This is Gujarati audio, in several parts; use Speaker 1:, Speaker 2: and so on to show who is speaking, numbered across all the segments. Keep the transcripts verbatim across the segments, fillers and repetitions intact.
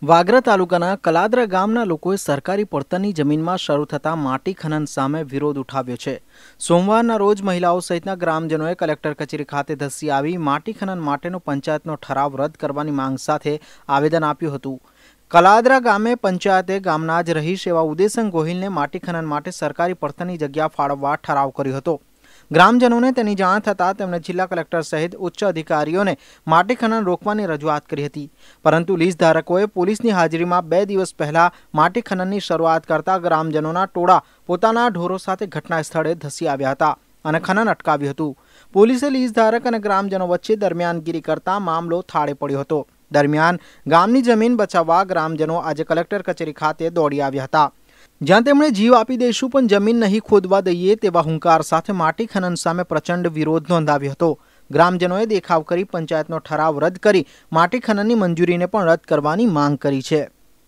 Speaker 1: વાગરા તાલુકાના કલાદરા ગામના લોકોએ સરકારી પડતરની જમીનમાં શરૂ થતા માટી ખનન સામે વિરોધ ઉઠાવ્યો છે। સોમવારના રોજ મહિલાઓ સહિતના ગ્રામજનોએ કલેક્ટર કચેરી ખાતે ધસી આવી માટી ખનન માટેનો પંચાયતનો ઠરાવ રદ કરવાની માંગ સાથે આવેદન આપ્યું હતું। કલાદરા ગામે પંચાયતે ગામના જ રહીશ એવા ઉદયસિંહ ગોહિલને માટી ખનન માટે સરકારી પડતરની જગ્યા ફાળવવા ઠરાવ કર્યો હતો। ગ્રામજનોને તેની જાણ થતાં તેમણે જિલ્લા કલેક્ટર સહિત ઉચ્ચ અધિકારીઓને માટી ખનન રોકવાની રજૂઆત કરી હતી, પરંતુ લીઝ ધારકોએ પોલીસની હાજરીમાં બે દિવસ પહેલા માટી ખનનની શરૂઆત કરતા ગ્રામજનોના ટોળા પોતાના ઢોરો સાથે ઘટના સ્થળે ધસી આવ્યા હતા અને ખનન અટકાવ્યું હતું। પોલીસે લીઝ ધારક અને ગ્રામજનો વચ્ચે દરમિયાનગીરી કરતા મામલો થાળે પડ્યો હતો। દરમિયાન ગામની જમીન બચાવવા ગ્રામજનો આજે કલેક્ટર કચેરી ખાતે દોડી આવ્યા હતા, જ્યાં તેમણે જીવ આપી દઈશું પણ જમીન નહીં ખોદવા દઈએ તેવા હુંકાર સાથે માટી ખનન સામે પ્રચંડ વિરોધ નોંધાવ્યો હતો। ગ્રામજનોએ દેખાવ કરી પંચાયતનો ઠરાવ રદ કરી માટી ખનનની મંજૂરીને પણ રદ કરવાની માંગ કરી છે।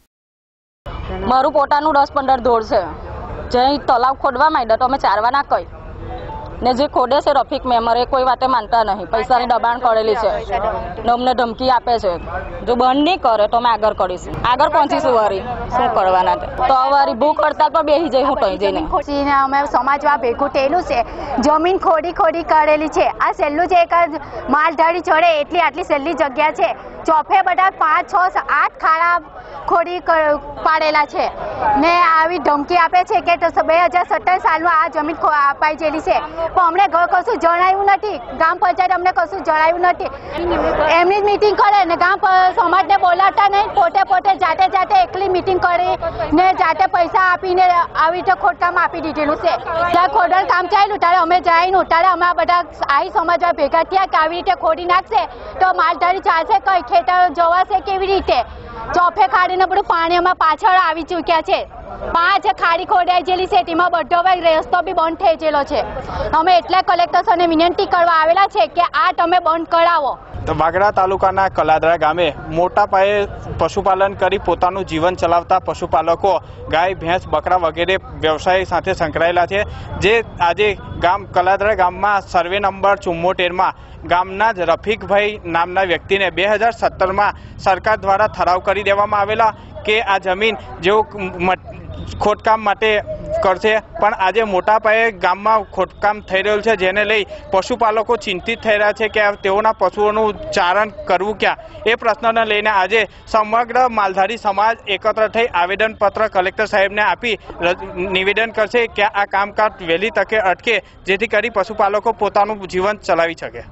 Speaker 2: મારું પોતાનું દસ પંદર ઢોર છે, જે તલાવ ખોદવા માંડ્યા તો અમે ચારવા ના કહી ને જે ખોદે છે રફીક મેમર એ કોઈ વાતે માનતા નહીં, પૈસાની દબાણ કરેલી છે ને અમને ધમકી આપે છે। જો બંધ નહીં કરે તો અમે આગળ કરીશું, આગળ પહોંચીશું। વારી શું કરવાના તો વારી ભૂખ હડતાલ પર બેસી જઈ હું કઈ જઈને
Speaker 3: અમે સમાજમાં ભેગું થયેલું છે। જમીન ખોડી ખોડી કરેલી છે। આ સહેલું છે એક માલધારી ચડે એટલી આટલી સહેલી જગ્યા છે, ચોફે બધા પાંચ છ આઠ ખાડા ખોડી પાડેલા છે ને આવી ધમકી આપે છે કે બે હજાર સત્તર સાલમાં આ જમીન અપાઈ ગયેલી છે, પણ અમને કશું જણાવ્યું નથી। ગામ પંચાયત અમને કશું જણાવ્યું નથી। એમની જ મિટિંગ કરે ને ગામ સમાજને બોલાવતા નહીં, પોતે પોતે જાતે જાતે એકલી મિટિંગ કરી ને જાતે પૈસા આપીને આવી રીતે ખોદકામ આપી દીધેલું છે। જ્યારે ખોદણ કામ ચાલ્યું ત્યારે અમે જઈને ત્યારે અમે બધા આહી સમાજમાં ભેગા થયા કે આવી રીતે ખોદી નાખશે તો માલધારી ચાલશે કઈ, ખેતર જવાશે કેવી રીતે? ચોફે ખાડીને બધું પાણી અમે પાછળ આવી ચૂક્યા છે। પાંચ ખાડી ખોદાઈ ગયેલી છે, તેમાં બધો રસ્તો બી બંધ થઈ ગયેલો છે। અમે એટલે કલેક્ટર સરને વિનંતી કરવા આવેલા છે કે આ તમે બંધ કરાવો।
Speaker 4: તો વાગરા તાલુકાના કલાદરા ગામે મોટા પાયે પશુપાલન કરી પોતાનું જીવન ચલાવતા પશુપાલકો ગાય ભેંસ બકરા વગેરે વ્યવસાય સાથે સંકળાયેલા છે, જે આજે ગામ કલાદરા ગામમાં સર્વે નંબર ચુમ્મોતેરમાં ગામના જ રફીકભાઈ નામના વ્યક્તિને બે હજાર સત્તરમાં સરકાર દ્વારા ઠરાવ કરી દેવામાં આવેલા કે આ જમીન જેઓ ખોદકામ માટે કરશે, પણ આજે મોટા પાયે ગામમાં ખોદકામ થઈ રહ્યું છે, જેને લઈ પશુપાલકો ચિંતિત થઈ રહ્યા છે કે તેઓના પશુઓનું ચારણ કરવું ક્યાં, એ પ્રશ્નને લઈને આજે સમગ્ર માલધારી સમાજ એકત્ર થઈ આવેદનપત્ર કલેક્ટર સાહેબને આપી નિવેદન કરશે કે આ કામકાજ વહેલી તકે અટકે, જેથી કરી પશુપાલકો પોતાનું જીવન ચલાવી શકે।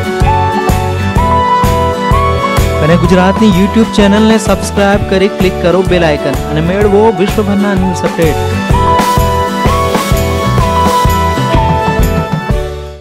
Speaker 1: અને ગુજરાતની યુટ્યુબ ચેનલને સબસ્ક્રાઇબ કરી ક્લિક કરો બેલ આઇકન અને મેળવો વિશ્વભરના ન્યૂઝ અપડેટ।